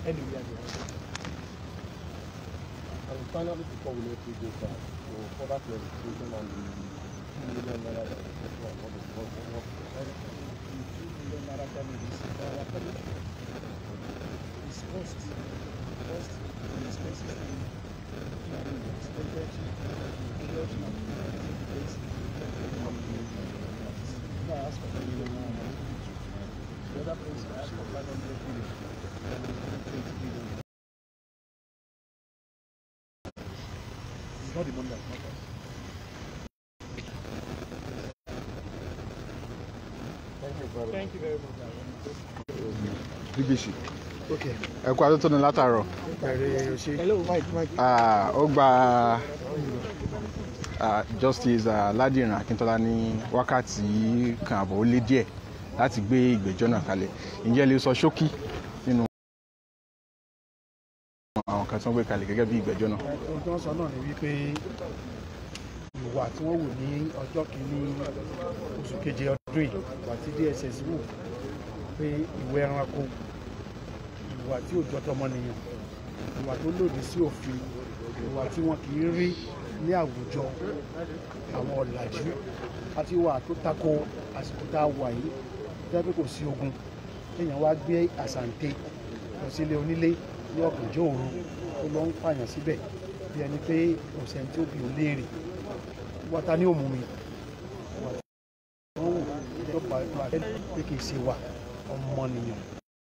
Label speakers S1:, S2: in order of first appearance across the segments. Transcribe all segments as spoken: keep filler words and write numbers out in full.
S1: anywhere they want.
S2: And finally, before we let you go back, so further clarification on the two million naira that is what what is what what
S1: The two million naira damages for our family is cost, cost and expenses to be expected to production of the place. I asked for two million naira. The other place I asked for five hundred million and twenty million. It's not the money that matters. Thank you very much.
S3: B B C.
S1: Okay.
S3: Ẹ kú àtúntò ní látàárọ̀.
S1: Hello, Mike. Mike.
S3: Ah, ó gba ah, Justice ah, Ládìran Akíntọ́lá ní wákàtí kan àbọ̀ ó lé díẹ̀ láti gbé ìgbẹ́jọ́ náà kalẹ̀. Ǹjẹ́ lè sọ ṣókí nínú àwọn kan tí wọ́n gbé kalẹ̀ gẹ́gẹ́ bí ìgbẹ́jọ́ náà?
S1: Ohun tí wọ́n sọ náà ni wípé ìwà tí wọ́n wù ní ọjọ́ kìíní oṣù keje ọdún yìí ìwà tí D S S wù pé ìwà ẹranko ìwà tí ò jọ tọmọnìyàn ìwà tó lòdì sí òfin ìwà tí wọn kì í rí ní àwùjọ àwọn ọ̀làjú àti ìwà tó tako àsìkò tá a wà yìí jẹ́ pé kò sí ogun èèyàn wá gbé àsàǹtẹ̀ lọ sílé onílé ní ọ̀gànjọ́ òru tó lọ ń pààyàn síbẹ̀ bí ẹni pé ọ̀sẹ̀ tí ó bí ò léèrè wọ́ta ní òmù mi wọ́n wò tó pa ètò àtẹ́ pé kì í ṣe wà ọmọnìyàn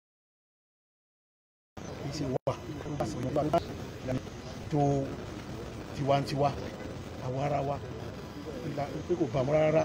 S1: kì í ṣe wà tó bá sì mọ́ bá tó tiwantiwa àwa ara wa pé kò bá mọ́ rárá.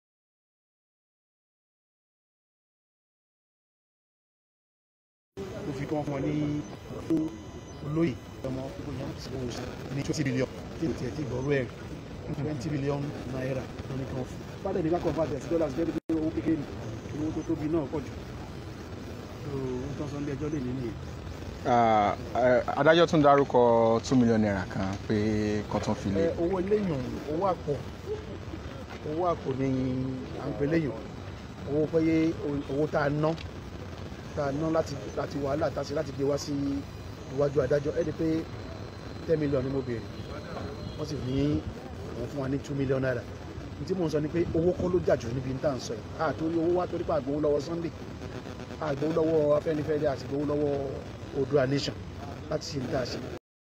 S1: Ó fi kí wọ́n fún wọn ní olóyè ọmọ ní twenty billion tí o tiẹ̀ ti gbọ́rú ẹ̀ twenty billion naira lórí kan fún. Bádẹ̀ ní ká convert ẹ̀ sí dollars gẹ́gẹ́ bí owó kékeré owó tó tóbi náà pọ̀ jù. Ohun tó ń sọ ní ẹjọ́ lè ní nìyẹn.
S3: Adájọ́ tún dárúkọ two million naira kan pé kan tún fi lé.
S1: Owó eléyìn owó àpò owó àpò ni à ń pè léyìn owó pé owó tá a ná tá a ná láti láti wàhálà tá a ṣe láti gbé wá sí iwájú adájọ́ ẹ̀ di pé ten million ni mo béèrè wọ́n sì ní wọ́n fún wa ní two million naira ní tí mò ń sọ ni pé owó kọ́ ló jàjù níbi tá à ń sọ yìí àtòrí owó wá torí pé àgbowó lọ́wọ́ Sunday àgbowó lọ́wọ́ Afẹ́nifẹ́re àti gbowó lọ́wọ́ Oòduà Nation láti ṣe níta ṣe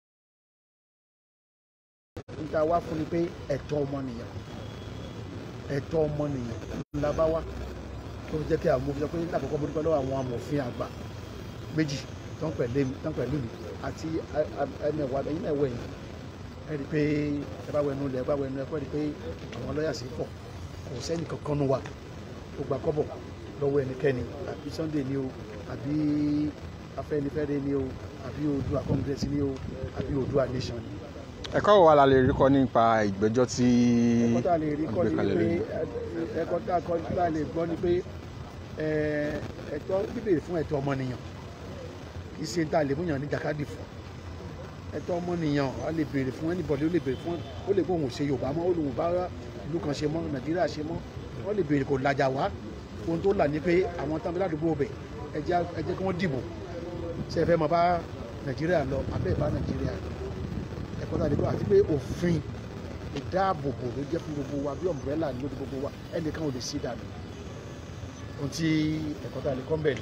S1: níta wá fún ni pé ẹ̀tọ́ ọmọnìyàn ẹ̀tọ́ ọmọnìyàn ńlá bá wá tó fi jẹ́ kí àwọn òfin sọ pé lákòókò mo dúpẹ́ lọ́wọ́ àwọn amòfin àgbà méjì tó ń pẹ̀lú mi àti ẹnẹ̀wà ẹ̀yìn náà wẹ̀yìn ẹ rí i pé ẹ bá wẹnu lẹ ẹ bá wẹnu ẹ kọ́ ẹ rí i pé àwọn lọ́ọ̀yà sì pọ̀ kò sẹ́ni kankan nu wa kò gbà kọ́bọ̀ lọ́wọ́ ẹnikẹ́ni àbí Sunday ni o àbí Afẹ́nifẹ́re ni o àbí Oòduà Congress ni o àbí Oòduà Nation ni.
S3: Ẹ̀kọ́ wo la lè rí kọ́ nípa ìgbẹ́jọ́ tí
S1: ẹ̀kọ́ tá a lè rí kọ́ ni pé ẹ̀kọ́ tá a lè gbọ́ ni pé ẹ̀tọ́ bíbèrè fún ẹ̀tọ́ ọmọnìyàn kì í ṣe tá a lè múyàn ní jàkadì fún ẹ̀tọ́ ọmọnìyàn a lè béèrè fún anybody ó lè béèrè fún ó lè gbóhùn ṣe Yorùbá mọ́ ó lè bá ìlú kan ṣe mọ́ Nàìjíríà ṣe mọ́ wọ́n lè béèrè kò lajà wá ohun tó là ní pé àwọn tán bí ládùúgbò bẹ̀ ẹ jẹ́ kí wọ́n dìbò ṣe fẹ́ máa bá Nàìjíríà lọ abẹ́ ìbá Nàìjíríà ẹ̀kọ́ tá a lè gbọ́ àti pé òfin ìdáàbòbò ló jẹ́ fún gbogbo wa bí ọ̀mbrẹ́là ló di gbogbo wa ẹnìkan ò lè sí dànù ohun tí ẹ̀kọ́ tá a lè kọ́ mbẹ̀ ni.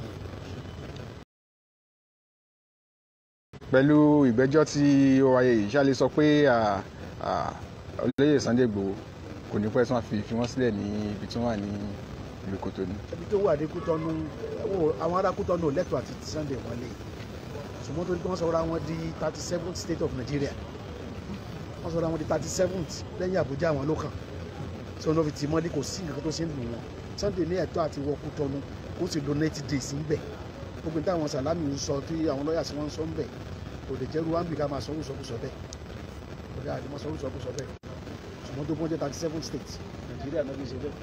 S3: Pẹ̀lú ìgbẹ́jọ́ tí ó wáyé yìí ṣá lè sọ pé olóyè Sunday Igboho kò ní pẹ́ tí wọ́n fi fi wọ́n sílẹ̀ ní ibi tí wọ́n wà ní ìlú Kòtónú.
S1: ibi tó wà ní Kútọ́nù àwọn ará Kútọ́nù ò lẹ́tọ̀ọ́ àti Sunday wọlé ṣùgbọ́n tó ní kí wọ́n sọ̀rọ̀ àwọn di thirty seventh state of Nigeria wọ́n sọ̀rọ̀ àwọn di thirty seventh lẹ́yìn Àbújá àwọn ló kàn tí wọ́n fi tì mọ́lé kò sí nǹkan tó ṣe ń lù wọ́n Sunday ní ẹ̀tọ́ àti wọ Kútọ́nù ó sì lo ninety days níbẹ̀ gbogbo táwọn Sàlámì ń sọ tí àwọn lọ́ọ̀yà sí wọ́n ń sọ ń bẹ̀ kò lè jẹ́rú wáńbì ká máa sọ orúsọkúsọ bẹ́ẹ̀ kò lè àdìmọ́ sọ orúsọkúsọ bẹ́ẹ̀ ṣùgbọ́n tó gbọ́n jẹ́ thirty seven states Nàìjíríà náà fi ṣe bẹ́ẹ̀.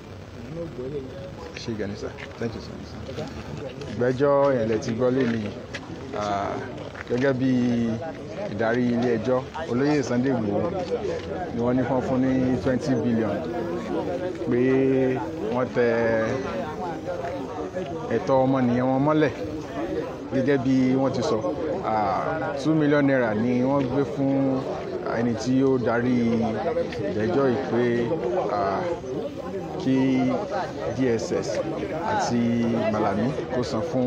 S3: ṣe gani sir thank you sir. ìgbẹ́jọ́ ìrìnlẹ̀ ti gbọ́ lé ní gẹ́gẹ́ bí ìdarí ilé ẹjọ́ olóyè Sunday Igboho ni wọ́n ní fún fún ní twenty billion pé wọ́n tẹ ẹ̀tọ́ ọmọnìyàn wọn mọ́lẹ̀ gẹ́gẹ́ bí wọ́n ti sọ two million naira ni wọ́n gbé fún ẹni tí ó darí ìgbẹ́jọ́ yìí pé kí D S S àti Malami kó san fún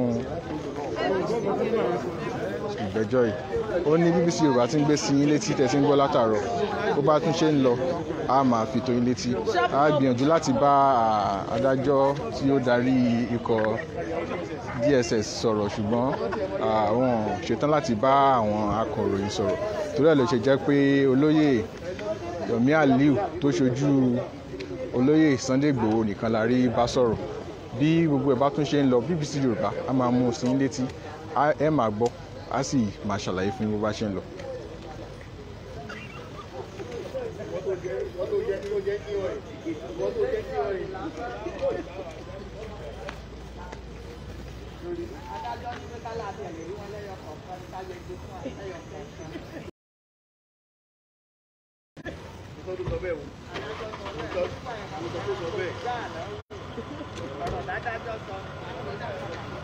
S3: ìgbẹ́jọ́ yìí. Ó ní B B C Yorùbá tí ń gbé sí yín létí tẹ̀sí ń gbọ́ látàárọ̀, bó bá tún ṣe ń lọ a máa fi tó yín létí. A gbìyànjú láti bá adájọ́ tí ó darí ikọ̀ D S S sọ̀rọ̀, ṣùgbọ́n àwọn ṣetán láti bá àwọn akọ̀ròyìn sọ̀rọ̀. Torí ẹ̀ ló ṣe jẹ́ pé olóyè Yomi Aliu tó ṣojú olóyè Sunday Igboho nìkan la rí bá sọ̀rọ̀. Bí gbogbo ẹ̀ bá tún ṣe ń lọ, B B C Yorùbá a máa mú sí yín létí, ẹ máa gbọ́, a sì máa ṣàlàyé fún yín bó bá ṣe ń lọ.
S2: Ọ̀rọ̀ dáadáa sọ.